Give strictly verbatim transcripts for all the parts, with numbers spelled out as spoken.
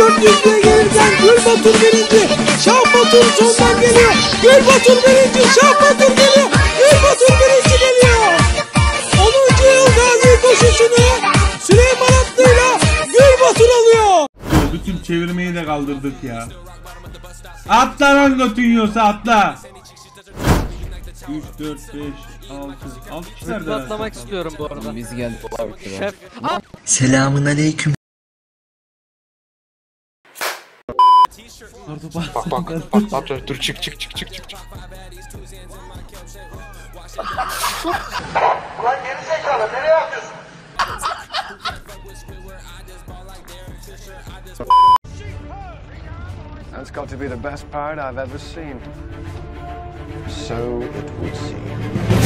dört yüzlüğe gelirken Gül Batur birinci. Şah Batur sondan geliyor. Gül Batur birinci. Şah Batur geliyor. Gül Batur birinci geliyor. onuncu yıl gazi koşusunu Süleyman Atlı'yla Gül Batur alıyor. Bütün çevirmeyi de kaldırdık ya. Atla lan götün yiyorsa atla. üç, dört, beş, altı. altı kişiler de atlamak istiyorum bu arada. Biz geldik. Şef. Selamun aleyküm. Bak bak bak bak dur çık çık çık çık çık. Ulan geri zekalı nereye atıyorsun? That's got to be the best part I've ever seen. So it would seem.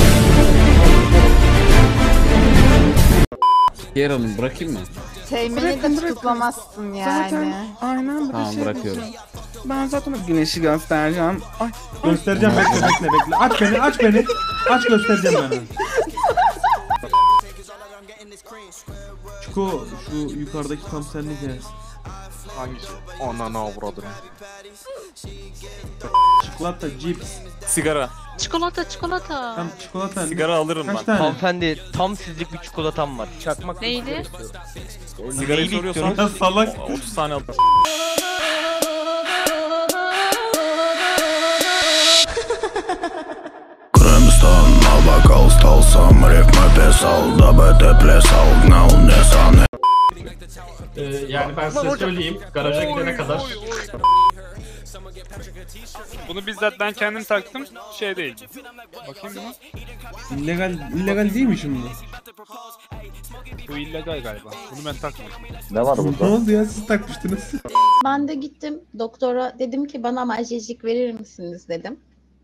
Yer alın, bırakayım mı? Teğmeni de tutuklamazsın yani. Zaten aynen Tamam, şey bırakıyorum. yapacağım. Ben zaten o güneşi göstereceğim. Ay, göstereceğim, bekle bekle bekle. Aç beni, aç beni. Aç, göstereceğim ben. Çiko, şu yukarıdaki tam senlik ya. Hangisi? Ananı avradım. Çikolata, cips. Sigara. Çikolata çikolata. Tam çikolata. Sigara alırım Kaç ben. tane? Hanımefendi tam sizlik bir çikolatam var. Çakmak. Neydi? Sigarayı soruyorsan Ya salak. otuz tane alırım. Ee, yani ben size söyleyeyim, garaja gidene kadar. Bunu bizzat ben kendim taktım, şey değil. Bakayım mı? İllegal, illegal değil mi şimdi? Bu illegal galiba. Bunu ben takmadım. Ne var burada? Ne oldu ya, siz takmıştınız? Ben de gittim doktora, dedim ki bana analjejik verir misiniz dedim.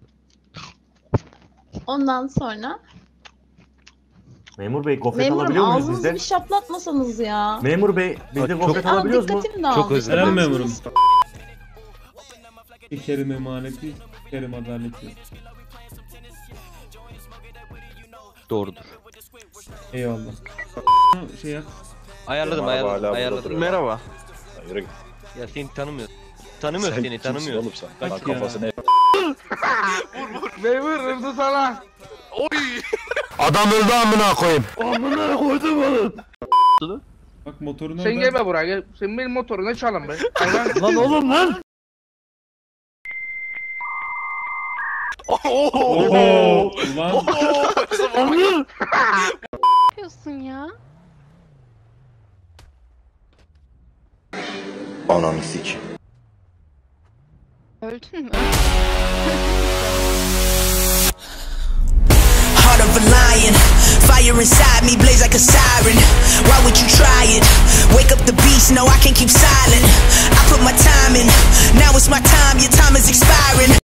Ondan sonra Memur bey gofret memurum alabiliyor muyuz ağzınızı bizden? bir şaplatmasanız ya. Memur bey biz de gofret alabiliyoruz mu? Dikkatim dağıldı. Çok özür dilerim Ben memurum. sizi- Bir kerim emaneti, kerim adaleti. Doğrudur. Eyvallah. Şey yap. Ayarladım, Merhaba, ayarladım, hala ayarladım. burada Merhaba. Yürü git. Ya seni tanımıyor. Tanımıyor seni, tanımıyor. Oğlum sen. Bak Lan ya. kafasını Memur hırdı sana. Adam öldü amına koyayım. Amına koydum onu. Bak motorun Sen orada. gel be buraya gel. Sen benim motoruna çalın be. Lan oğlum lan. Oho! Ulan. Ne yapıyorsun ya? Ananı sik. Öldün mü? Heart of a lion, fire inside me blaze like a siren. Why would you try it? Wake up the beast, no I can't keep silent. I put my time in, now it's my time, your time is expiring.